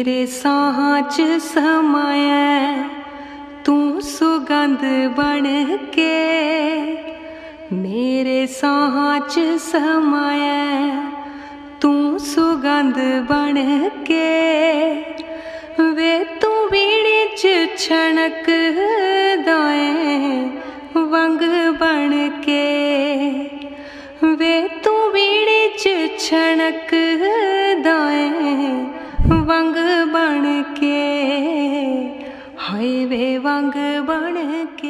मेरे साहां च समाया तू सुगंध बन के, मेरे साहां च समाया तू सुगंध बन के, वे तू वीणे च छणक दाए वंग बन के, वे तू वीणे च छणक दाए वंग बन के, हाय वे वंग बन के।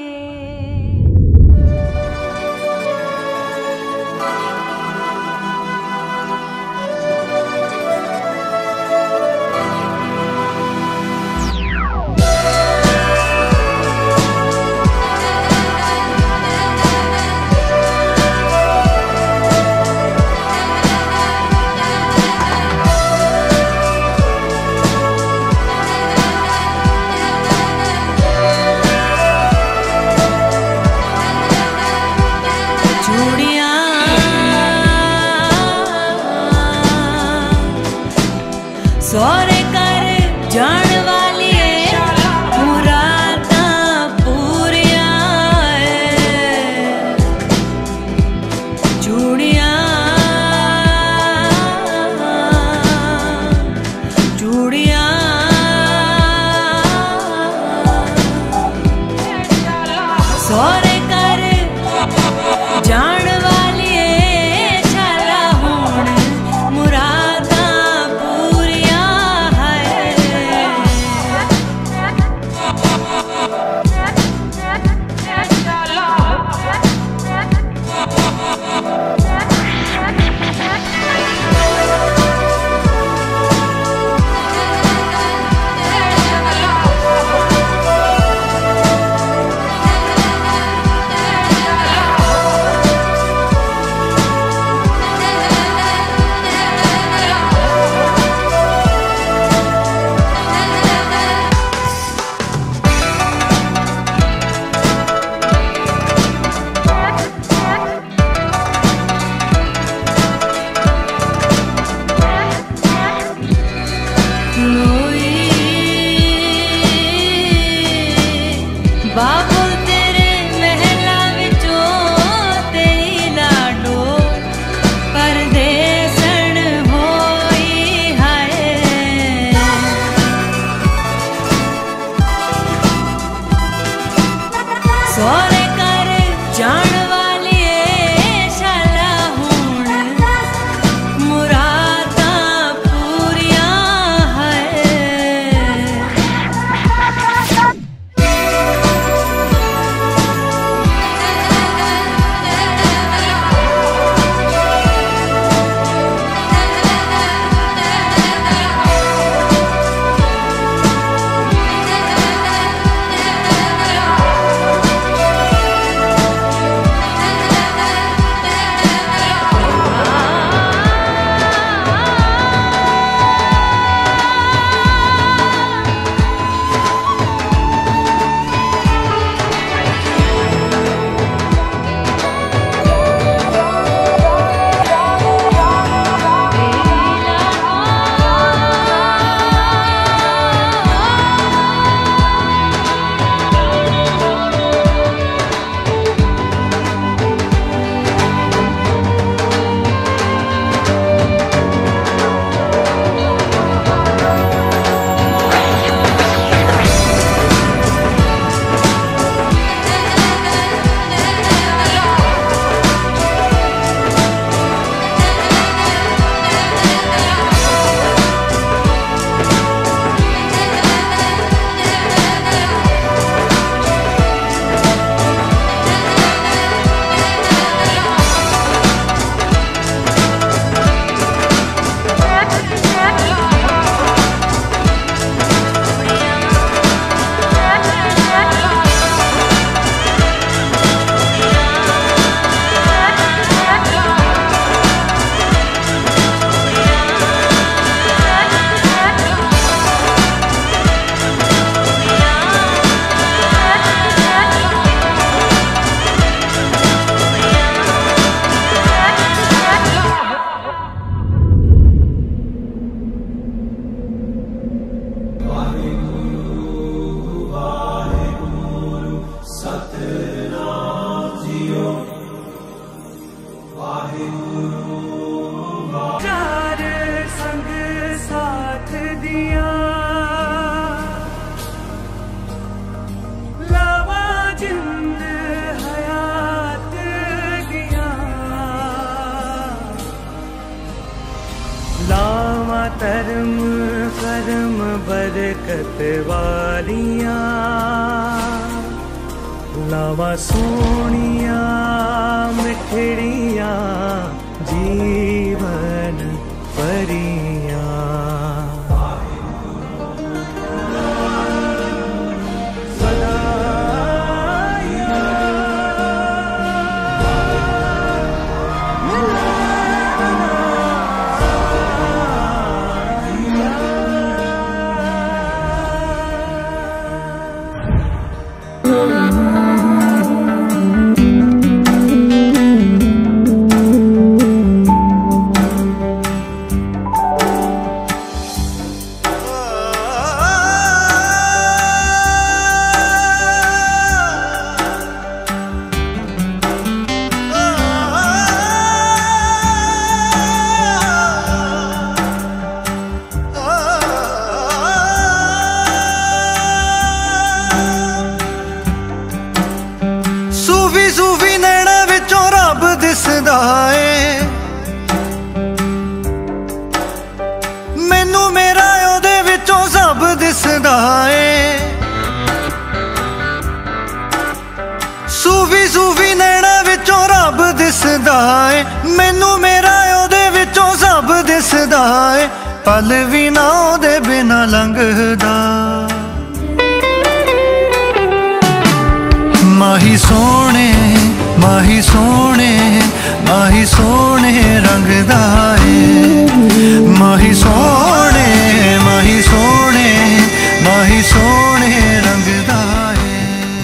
सोरे कर जान वाली मुरादा पूरिया चूड़िया चूड़िया सोरे कर जान वाली शाला हुण मुरादा बाबुल तेरे महला विचों तेरी लाडो परदेसण होई हाय, सोरे कर जान वाली शाला हुण मुरादा पूरिया है। वालियां लावा सोनिया मिठड़िया जीवन परियां मैनू मेरा ओदे विचों सब दिसदा ए सूफी सूफी नैना विचों रब दिसदा ए मैनू मेरा ओदे विचों सब दिसदा ए पल भी ना ओदे बिना लंघदा माही सोने माही सोने माही सोने रंगदा ए माही सोने माही सोने माही सोने रंगदा ए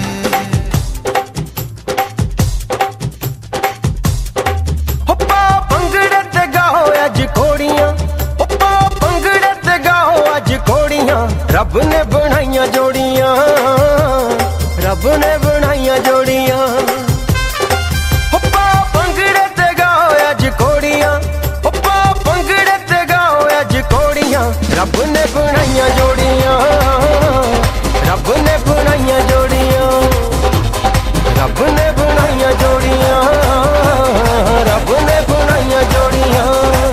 होप्पा पंगड़े ते गाओ अज घोड़ियां होप्पा पंगड़े ते गाओ अज घोड़ियां रब ने बनाइयां जोड़ियां रब ने बनाइयां जोड़ियां होप्पा पंगड़े ते गाओ अज घोड़ियां होप्पा पंगड़े ते गाओ अज घोड़ियां रब ने बनाइयां जोड़ियां रब ने बनाइयां जोड़ियां रब ने बनाइयां जोड़ियां रब ने बनाइयां जोड़ियां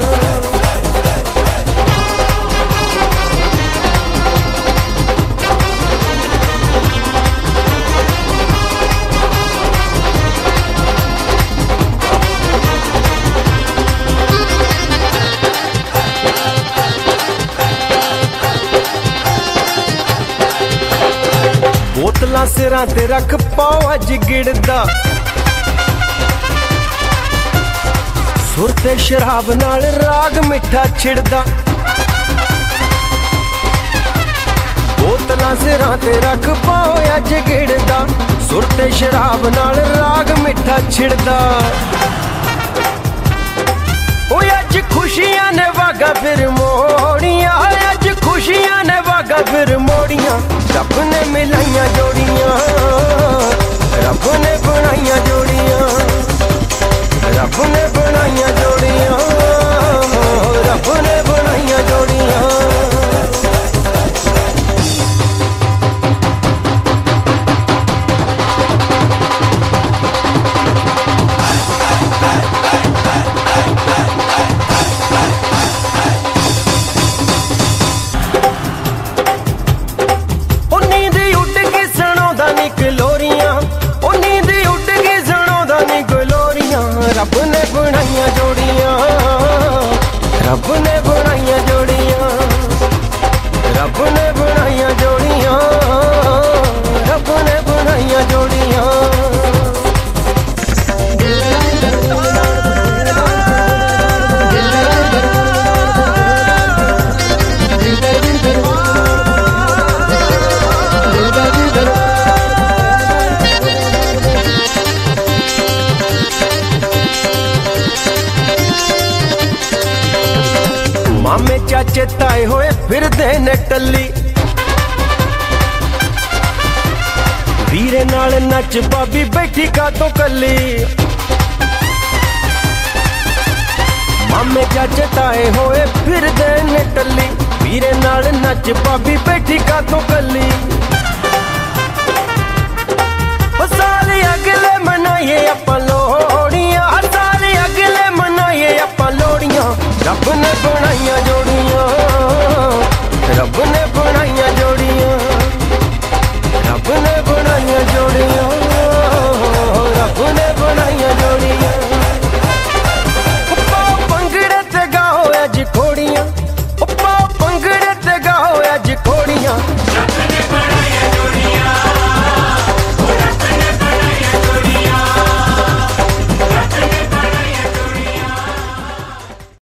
बोतलां सिरां ते रख पाओ अज गिड़दा सुर ते शराब नाल राग मिठा छिड़दा बोतलां सिरां ते रख पाओ अज गिड़दा सुर ते शराब नाल राग मिठा छिड़दा ओ अज खुशियां ने वागा फिर मोड़ियां अज खुशियां ने वागा फिर मोड़ियां रब ने मिलाइयां जोड़ियां रब ने बनाइयां जोड़ियां रब ने बनाइयां जोड़ियां रब ने बनाइयां जोड़ियां रब ने बनाइयां जोड़ियां रब ने बनाइयां जोड़ियां रब ने बनाइयां जोड़ियां रब ने बनाइयां जोड़ियां मामे चाचे ताए होए फिरदे ने टल्ली वीरे नाल नच भाभी बैठी कातों कली मामे चाचे ताए होए फिरदे ने टल्ली वीरे नाल नच भाभी बैठी कातों कली साल अगले मनाइए आपां लोहड़ियां साल अगले मनाइए आपां लोहड़ियां रब ने बनाइयां जोड़ियां रब ने बनाइयां